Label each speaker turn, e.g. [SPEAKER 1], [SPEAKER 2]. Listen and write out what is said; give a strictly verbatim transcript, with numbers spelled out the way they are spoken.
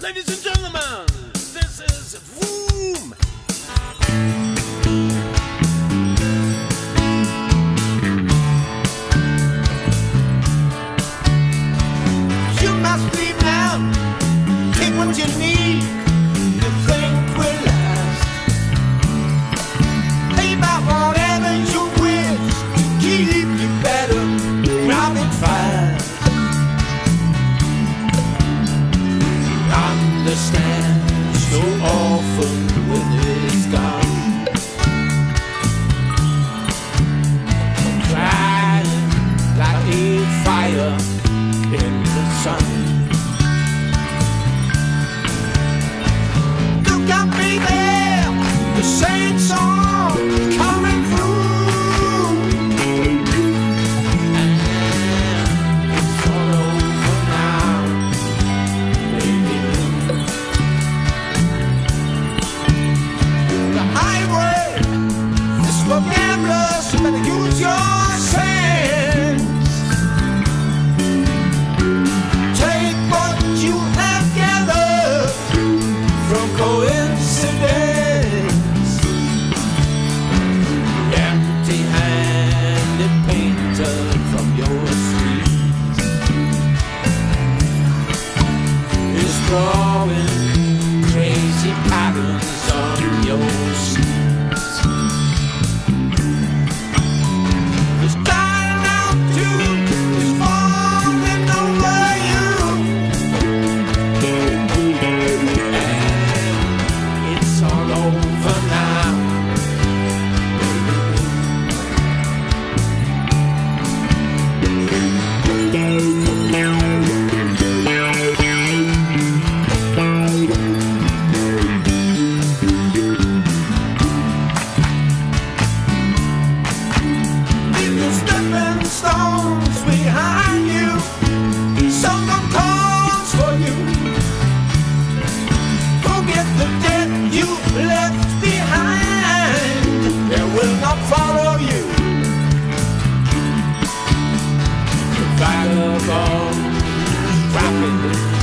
[SPEAKER 1] Ladies and gentlemen, this is Vroom. You must leave now. Take what you need. You think will last. Pay about whatever you wish to keep you better. Grab it fast. Understand so often when it's gone, crying like a fire in the sun. Look at me there, the same song coming through, and it's all over now, baby. The highway is for gamblers, you better use your sense. Take what you have gathered from coincidence. Empty-handed painter from your streets is drawing crazy patterns on your sheets. This dying altitude is falling over you, and it's all over now. Leave the stepping stones behind you. Someone calls for you. Forget the debt you left behind. They will not follow you. The vagabond rapping